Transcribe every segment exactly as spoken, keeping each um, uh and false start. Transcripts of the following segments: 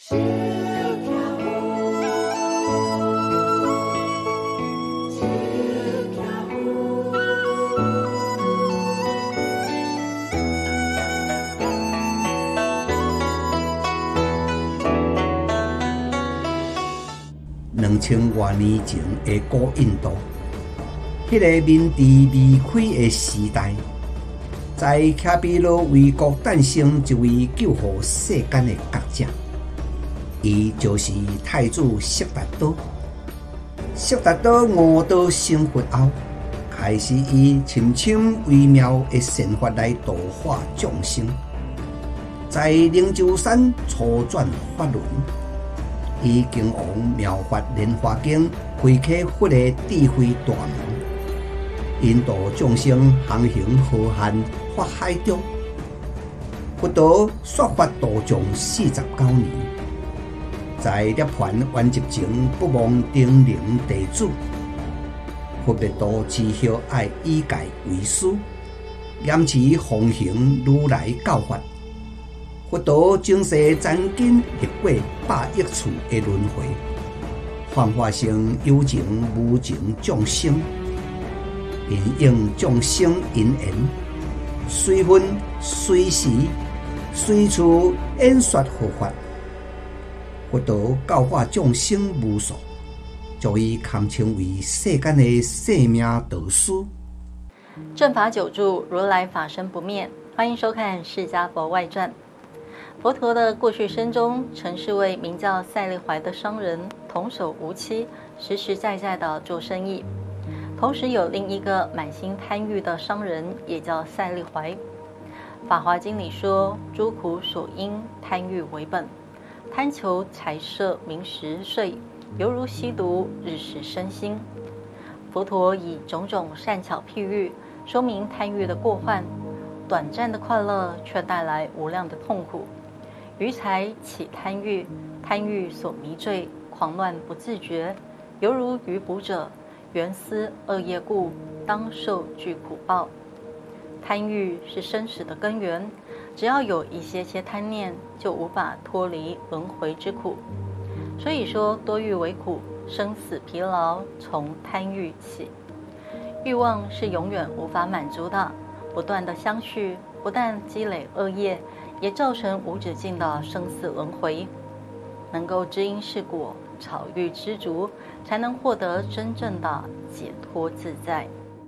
小跳舞，小跳舞。 两千多年前的古印度，迄、那个面治未开的时代，在卡比罗为国诞生一位救护世间的觉者，伊就是太子悉达多。悉达多悟道成佛后，开始以深深微妙的善法来度化众生，在灵鹫山初转法轮。以经王妙法莲华经开启佛的智慧大门，引导众生航行浩瀚法海中。佛陀说法度众四十九年，在涅槃圆寂前不忘叮咛弟子，佛灭度之后爱以戒为师，严持奉行如来教法。佛陀精世斩根历过百亿次的轮回，幻化成有情无情众生，因应众生因缘，随分随时随处演说佛法。佛陀教化众生无数，足以堪称为世间的生命导师。 正法久住，如来法身不灭。欢迎收看《释迦佛外传》。佛陀的过去生中，曾是位名叫赛利怀的商人，童叟无欺，实实在在的做生意。同时有另一个满心贪欲的商人，也叫赛利怀。《法华经》里说：“诸苦所因，贪欲为本，贪求财色名食睡，犹如吸毒，日食身心。”佛陀以种种善巧譬喻，说明贪欲的过患，短暂的快乐却带来无量的痛苦。余财起贪欲，贪欲所迷醉，狂乱不自觉，犹如鱼捕者，缘思恶业故，当受具苦报。贪欲是生死的根源，只要有一些些贪念，就无法脱离轮回之苦。所以说，多欲为苦，生死疲劳从贪欲起。欲望是永远无法满足的，不断的相续，不但积累恶业，也造成无止境的生死轮回。能够知因是果，草欲知足，才能获得真正的解脱自在。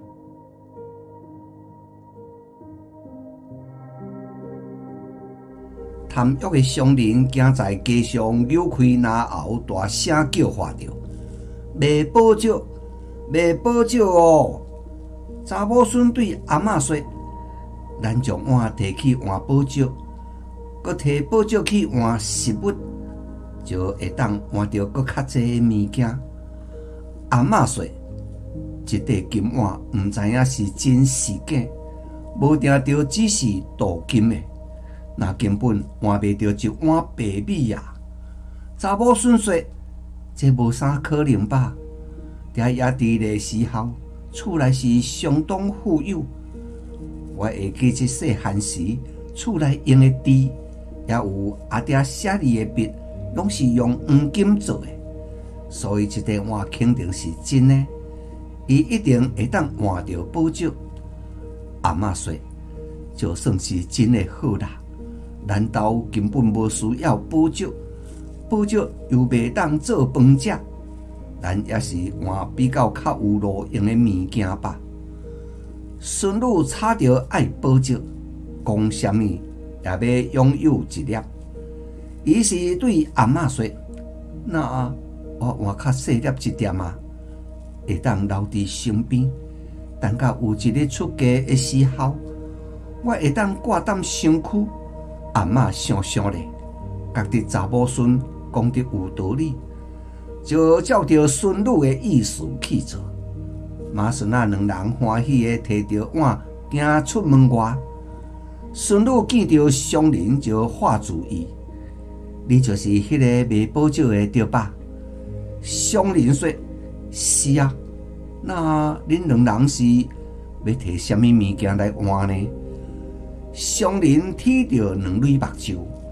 贪欲的商人行在街上扭开牙喉，大声叫唤着：“卖宝石，卖宝石哦！”查某孙对阿嬷说：“咱将碗摕去换宝石，搁摕宝石去换食物，就会当换到搁较济物件。”阿嬷说：“这块金碗毋知影是真是假，无定着只是镀金的。那根本换袂着一碗白米啊！”查某孙说：“这无啥可能吧？爹也伫个时候，厝内是相当富有。我会记这细汉时，厝内用的猪，也有阿爹写字的笔，拢是用黄金做的，所以这块碗肯定是真的。伊一定会当换到宝石。”阿嬷说：“就算是真的好啦。难道根本无需要宝石？宝石又袂当做饭食，咱也是换比较较有路用的物件吧。”孙女吵着爱宝石，讲什么也要拥有一粒。于是对阿嬷说：“那我换较细粒一点啊，会当留伫身边，等到有一日出家的时候，我会当挂踮身躯。”阿嬷想想咧，觉得查某孙讲得有道理，就照着孙女的意思去做。妈孙仔两人欢喜的摕着碗行出门外。孙女见着商人就话主意：“你就是迄个卖宝石的对吧？”商人说：“是啊。”那恁两人是要摕什么物件来换呢？商人睇着两蕊目睭，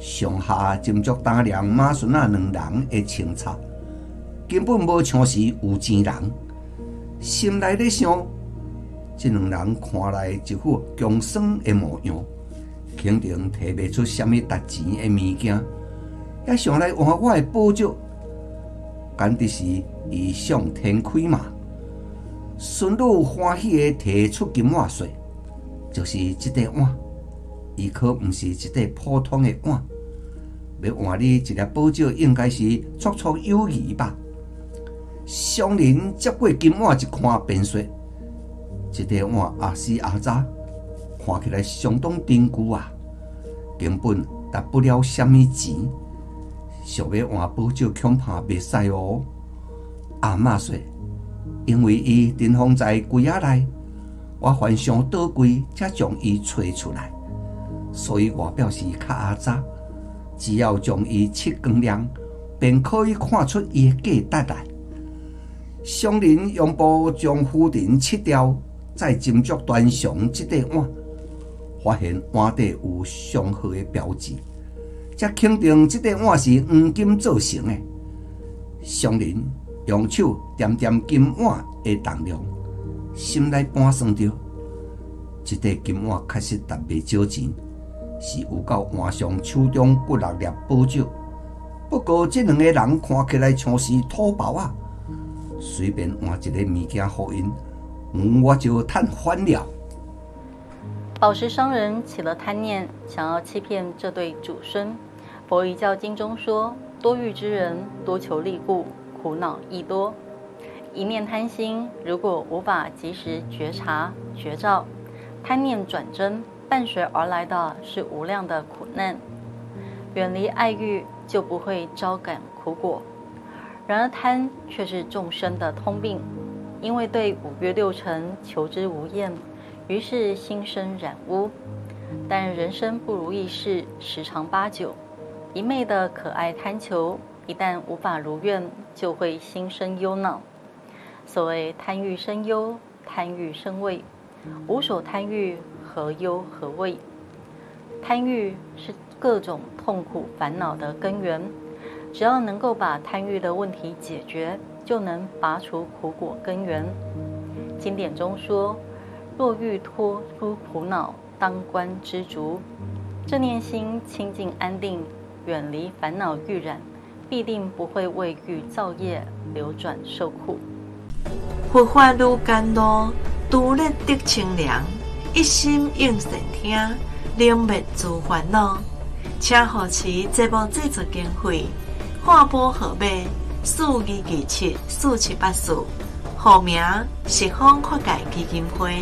上下斟酌打量马孙仔两人的清茶，根本无像是有钱人。心内咧想，这两人看来一副穷酸的模样，肯定摕袂出什么值钱的物件，也想来换我的宝石，简直是异想天开嘛！孙女欢喜地提出金碗说，就是这块碗，伊可毋是一块普通的碗，要换你一粒宝石，应该是绰绰有余吧？商人接过金碗一看，便说：这块碗阿时阿早，看起来相当珍贵啊，根本值不了什么钱。想要换宝石，恐怕袂使哦。阿嬷说。因为伊珍放在柜仔内，我非常宝贵，才将伊找出来，所以我表示较阿早，只要将伊切光亮，便可以看出伊的价值来。商人用布将浮尘切掉，再斟酌端详这块碗，发现碗底有上好的标志，才肯定这块碗是黄金做成的。商人用手掂掂金碗的重量，心内盘算着，这块金碗确实值袂少钱，是有够换上手中骨六粒宝石。不过这两个人看起来像是土包啊，随便换一个物件给因，嗯，我就赚翻了。 宝石商人起了贪念，想要欺骗这对祖孙。佛遗教经中说：多欲之人，多求利故，苦恼亦多。一念贪心，如果无法及时觉察觉照，贪念转真，伴随而来的是无量的苦难。远离爱欲，就不会招感苦果。然而贪却是众生的通病，因为对五欲六尘求之无厌，于是心生染污。但人生不如意事十常八九，一昧的可爱贪求，一旦无法如愿，就会心生忧恼。所谓贪欲生忧，贪欲生畏，无所贪欲，何忧何畏？贪欲是各种痛苦烦恼的根源，只要能够把贪欲的问题解决，就能拔除苦果根源。经典中说：若欲脱出苦恼，当观知足。这念心清净安定，远离烦恼欲染，必定不会为欲造业，流转受苦。 佛法愈艰难，独立得清凉，一心应善听，能灭诸烦恼。请护持节目制作经费，划拨号码四二二七四七八四，户名十方扩界基金会。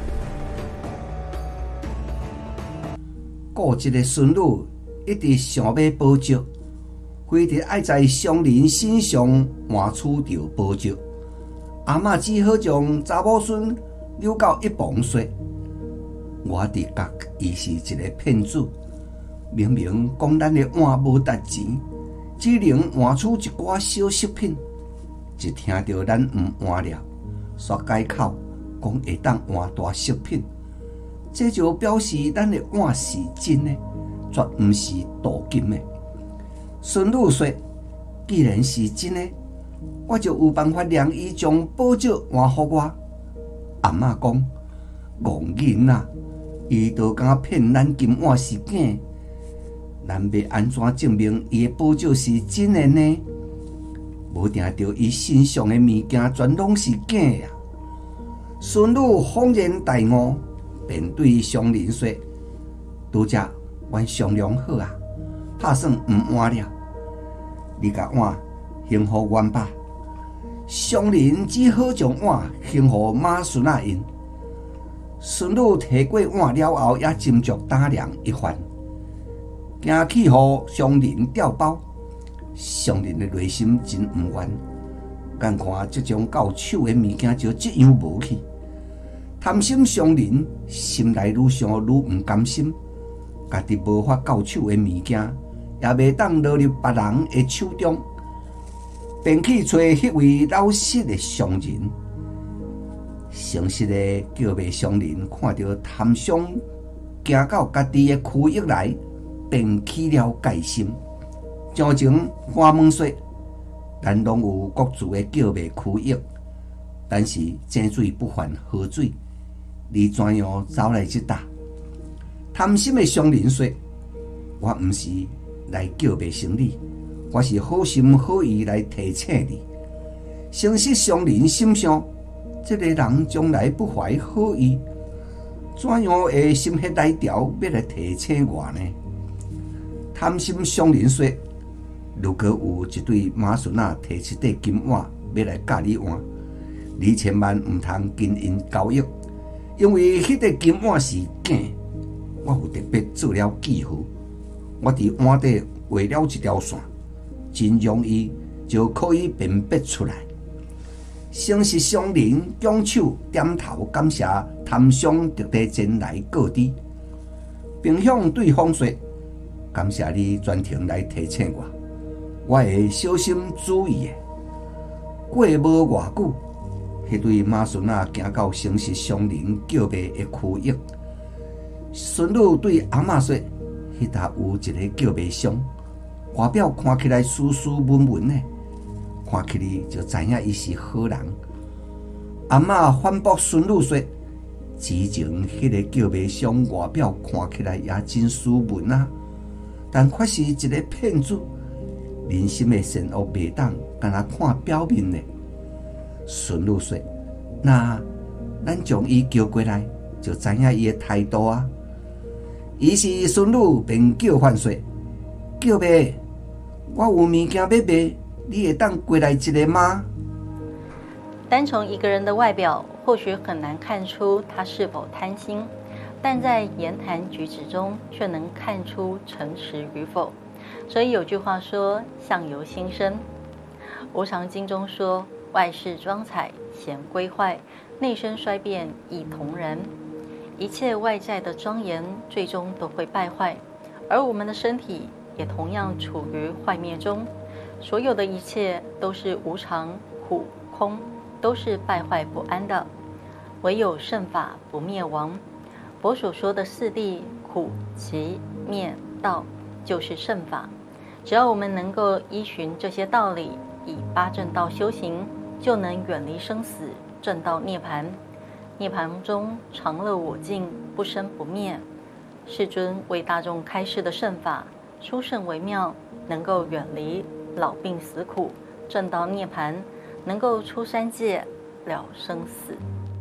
顾一个孙女一直想要宝石，非得爱在商人身上换取着宝石。阿嬷只好将查某孙扭到一旁说：我直觉伊是一个骗子，明明讲咱的碗无值钱，只能换出一寡小饰品，一听到咱毋换了，煞改口讲会当换大饰品，这就表示咱的碗是真的，绝毋是镀金的。孙女说：既然是真的，我就有办法让伊将宝石换给我。阿嬷讲：戆囡仔，伊都敢骗咱金碗是假，咱要安怎证明伊的宝石是真的呢？无定着伊身上的物件全拢是假呀！孙女恍然大悟，便对商人说：拄则阮商量好啊，打算毋换了，你甲碗还互阮吧。商人只好将碗还互马孙仔因。孙女摕过碗了后，也斟酌打量一番，行去互商人调包。商人的内心真毋愿，眼看即种到手的物件就这样无去，贪心商人心内愈想愈毋甘心，家己无法到手的物件，也袂当落入别人的手中。便去找迄位老实的商人，诚实的叫卖商人看到贪商行到家己的区域来， 便起了戒心。上前反问说：“咱拢有各自的叫卖区域，但是井水不犯河水，你怎样走来这搭？”贪心的商人说：“我毋是来叫卖生理，我是好心好意来提醒你。”诚实商人心想：这个人将来不怀好意，怎样会心血来潮要来提醒我呢？贪心商人说：“如果有一对马孙仔提一块金碗要来教你换，你千万唔通跟因交易，因为迄个金碗是假。我有特别做了记号，我伫碗底画了一条线，真容易就可以辨别出来。”诚实商人拱手点头感谢贪商特地前来告知，并向对方说：“感谢你专程来提醒我，我会小心注意的。”过无偌久，迄对马孙仔行到诚实商人叫卖的区域。孙女对阿嬷说：“迄搭有一个叫卖商，外表看起来斯斯文文的。”看起来就知影伊是好人。阿嬷反驳孙女说：“之前迄个叫卖商外表看起来也真斯文啊，但却是一个骗子。人心的善恶袂当干那看表面的。”孙女说：“那咱将伊叫过来，就知影伊的态度啊。”于是孙女便叫唤说：“叫卖，我有物件要卖。你会当过来一个吗？” 单从一个人的外表，或许很难看出他是否贪心，但在言谈举止中却能看出诚实与否。所以有句话说：“相由心生。”无常经中说：“外饰装彩，显归坏；内生衰变，亦同然。”一切外在的庄严，最终都会败坏，而我们的身体也同样处于坏灭中。所有的一切都是无常、苦、空，都是败坏不安的。唯有圣法不灭亡。佛所说的四谛、苦、集、灭、道，就是圣法。只要我们能够依循这些道理，以八正道修行，就能远离生死，证到涅槃。涅槃中常乐我净，不生不灭。世尊为大众开示的圣法，殊胜微妙，能够远离老病死苦，证到涅槃，能够出三界，了生死。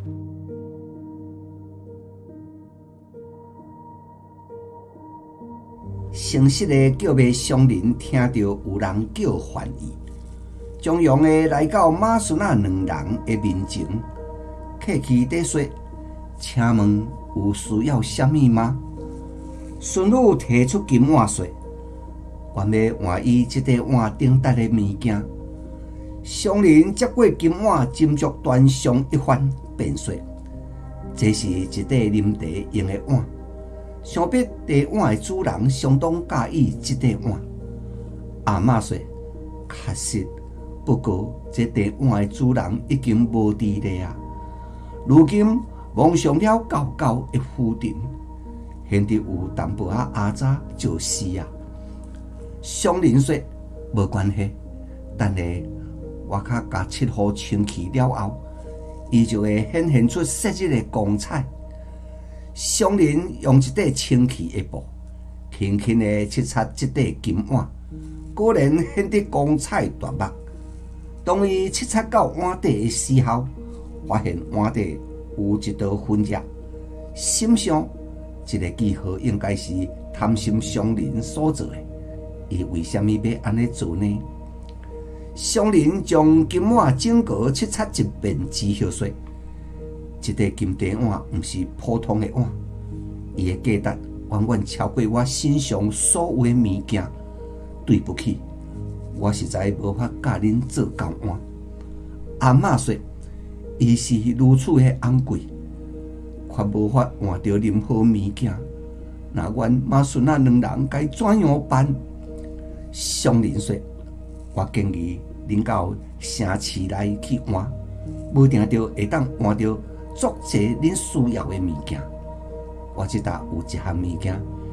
诚实的叫卖商人听到有人叫唤伊，从容的来到马孙仔两人的面前，客气地说：“请问有需要什么吗？”孙女提出金碗说：“我要换伊这块碗顶搭的物件。”商人接过金碗，斟酌端详一番，便说：“这是一块啉茶用的碗。想必茶碗的主人相当介意这块碗。”阿嬷说：“确实，不过这茶碗的主人已经无伫咧啊。如今蒙上了高高的浮尘，显得有淡薄仔阿早就是啊。”商人说：“无关系，等下我较甲漆糊清气了后，伊就会显现出昔日的光彩。”商人用一块清气的布，轻轻地漆擦这块金碗，果然显得光彩夺目。当伊漆擦到碗底的时候，发现碗底有一道痕迹，心想这个记号应该是贪心商人所做的。伊为什么要安尼做呢？商人将金碗整个漆擦一遍之后说：“这块金茶碗不是普通的碗，伊的价值远远超过我身上所有的物件。对不起，我实在无法教恁做交换。”阿嬷说：“伊是如此的昂贵，却无法换到任何物件。那阮马孙仔两人该怎样办？”商人说：“我建议恁到城市内去换，无定着会当换到足侪恁需要的物件。我这搭有一项物件，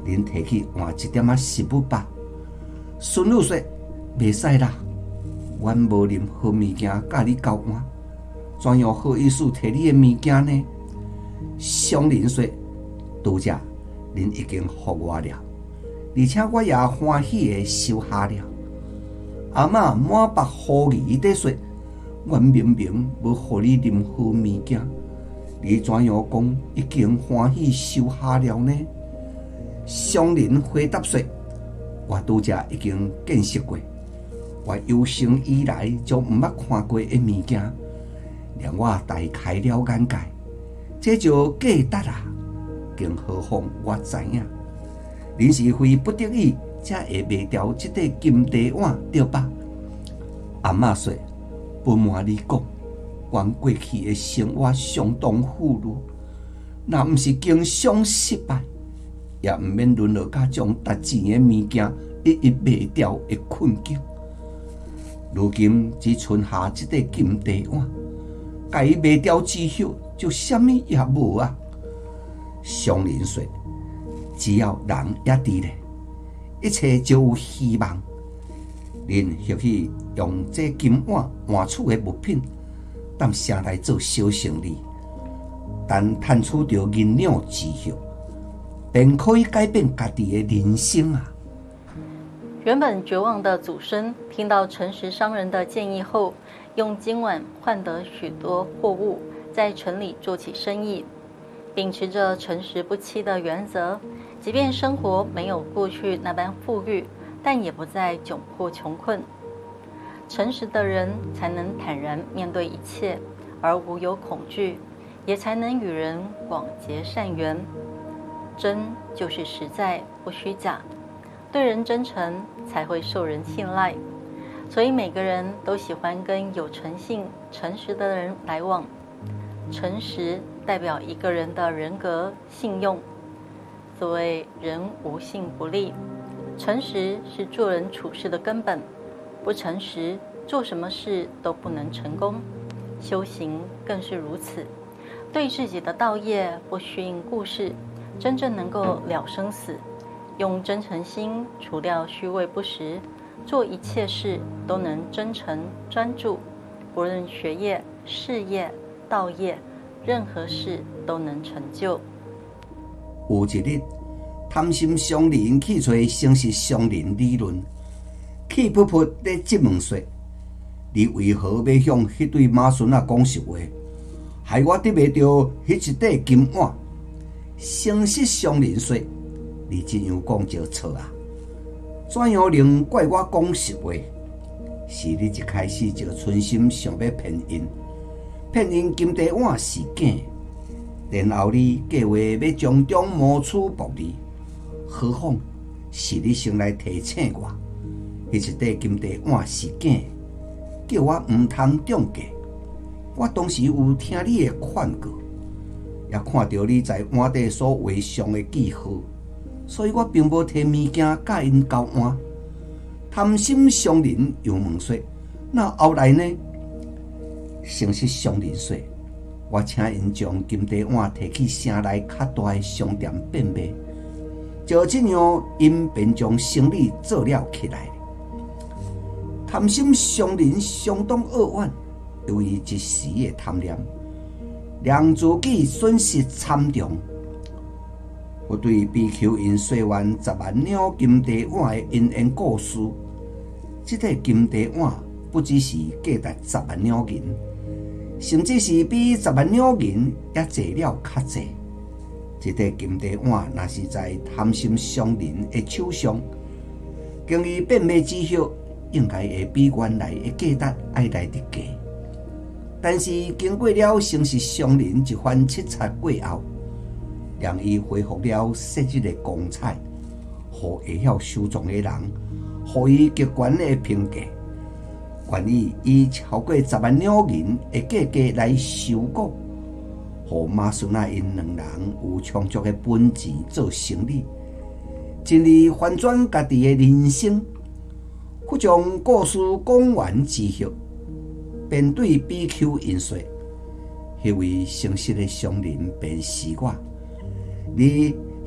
恁摕去换一点仔食物吧。孙女说：袂使啦，阮无啉好物件，甲你交换，怎样好意思摕你的物件呢？乡邻说：拄则恁已经互我了，而且我也欢喜的收下了。阿嬷满腹狐疑地说：阮明明无互你任何物件，你怎样讲已经欢喜收下了呢？乡邻回答说：我拄则已经见识过，我有生以来就毋捌看过的物件，令我大开了眼界，这就价值啊！更何况我知影，恁是非不得已才会卖掉这块金地碗，对吧？阿嬷说：不瞒你讲，阮过去的生活相当富裕，若毋是经商失败，也毋免沦落甲将值钱的物件一一卖掉的困境。如今只剩下这块金地碗，甲伊卖掉之后，就啥物也无啊。乡邻说：只要人也伫咧，一切就有希望。恁或许用这金碗换取的物品，当下来做小生意，但赚取到银两之后，便可以改变家己的人生啊！ 原本绝望的祖孙听到诚实商人的建议后，用金碗换得许多货物，在城里做起生意。秉持着诚实不欺的原则，即便生活没有过去那般富裕，但也不再窘迫穷困。诚实的人才能坦然面对一切，而无有恐惧，也才能与人广结善缘。真就是实在，不虚假。对人真诚，才会受人信赖。所以每个人都喜欢跟有诚信、诚实的人来往。诚实代表一个人的人格、信用。所谓人无信不立，诚实是做人处事的根本。不诚实，做什么事都不能成功。修行更是如此。对自己的道业不虚应故事，真正能够了生死。用真诚心除掉虚伪不实，做一切事都能真诚专注，不论学业、事业、道业，任何事都能成就。 有一日，贪心商人去找诚实商人理论，气噗噗地质问说：你为何要向迄对马孙仔讲实话，害我得袂到迄一块金碗？诚实商人说：你这样讲就错啊！怎样能怪我讲实话？是你一开始就存心想要骗因，骗因金地碗是假，然后你计划要从中谋取暴利。何况是你先来提醒我，迄一块金地碗是假，叫我毋通中计。我当时有听你的劝告，也看到你在碗底所画上的记号。所以我并无摕物件甲因交换。贪心商人又问说：那后来呢？诚实商人说：我请因将金地碗摕去城内较大的商店变卖，就这样因便将生意做了起来。贪心商人相当扼腕，由于一时的贪念，让自己损失惨重。我对比丘因说完十万两金地碗的因缘故事，这块金地碗不只是价值十万两银，甚至是比十万两银也济了较济。这块金地碗若是在贪心商人的手上，经伊变卖之后，应该会比原来的价值还来得低。但是经过了诚实商人一番叱咤过后，让伊恢复了昔日的光彩，互会晓收藏的人，互伊极悬的评价，愿意以超过十万两银的价格来收购，互马孙仔因两人有充足的本钱做生意，尽力翻转家己的人生。不将故事讲完之后，便对比丘因说：迄位诚实的商人便是我。你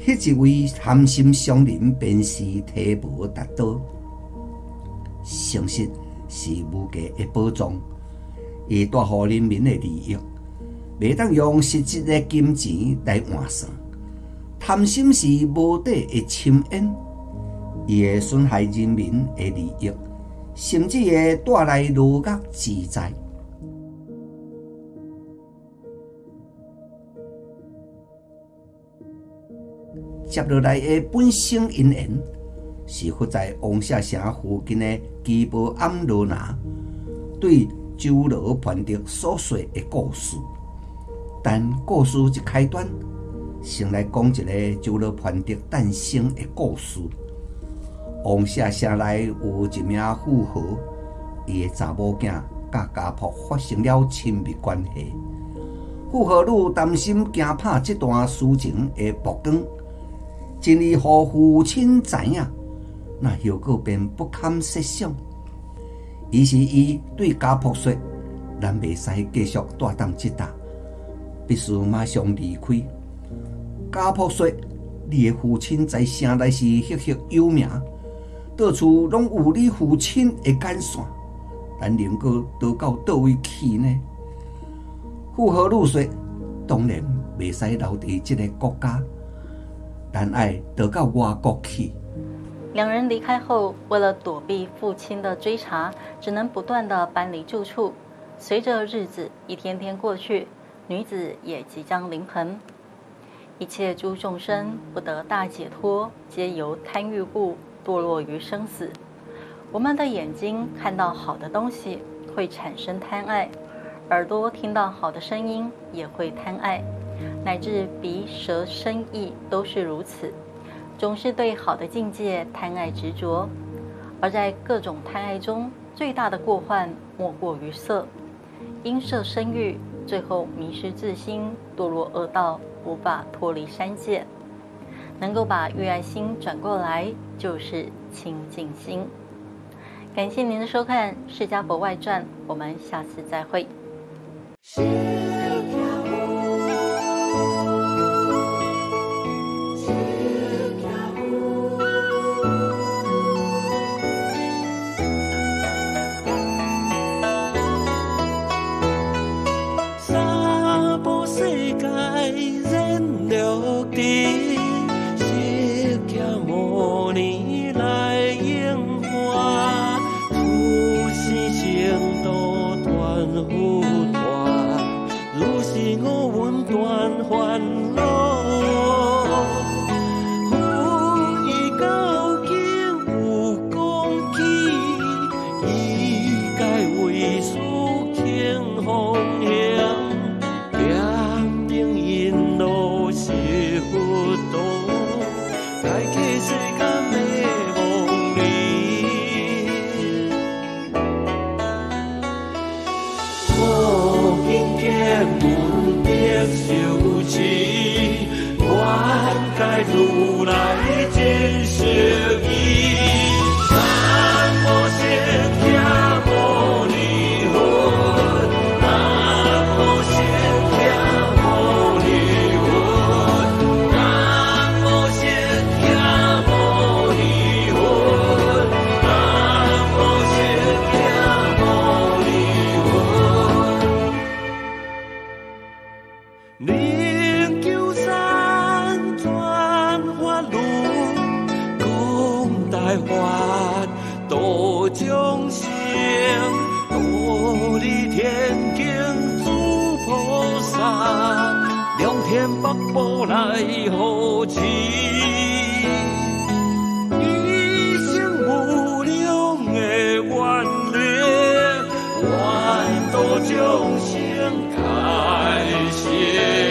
迄一位贪心商人便是提无达到。诚实是无价的宝藏，伊带予人民的利益，袂当用实质的金钱来换算。贪心是无底的深渊，伊会损害人民的利益，甚至会带来落恶之灾。接落来的本省因缘，是伏在王舍城附近的基宝庵罗那对周罗盘德所说的故事。但故事一开端，先来讲一个周罗盘德诞生的故事。王舍城内有一名富豪，伊的查某囝甲家仆发生了亲密关系。富豪女担心惊怕这段私情会曝光，真意互父亲知影，那后果便不堪设想。于是伊对家仆说：“咱袂使继续带当这搭，必须马上离开。”家仆说：“你的父亲在城内是赫赫有名，到处拢有你父亲的眼线，咱能够逃到倒位去呢？”富豪女说：“当然袂使留伫这个国家，但爱逃到外国去。” 两人离开后，为了躲避父亲的追查，只能不断地搬离住处。随着日子一天天过去，女子也即将临盆。一切诸众生不得大解脱，皆由贪欲故堕落于生死。我们的眼睛看到好的东西会产生贪爱，耳朵听到好的声音也会贪爱，乃至鼻、舌、身、意都是如此。总是对好的境界贪爱执着，而在各种贪爱中，最大的过患莫过于色。因色生欲，最后迷失自心，堕落恶道，无法脱离三界。能够把欲爱心转过来，就是清净心。感谢您的收看《释迦佛外传》，我们下次再会。 释迦牟释迦牟三宝世界燃绿灯，释迦牟尼来应化，出世成道断苦断，如是我闻断烦恼。有意究竟有讲起，意该为师庆方向。点定因路是佛道，开启世间的梦里。我今天闻得受持，愿解如来真实义。南无释迦牟尼佛，南无释迦牟尼佛，南无释迦牟尼佛，南无释迦牟尼佛。灵鹫山转法轮，讲大法度众生，度离天经诸菩萨，两天北部来护持，一生无量的愿力，愿度众生开显。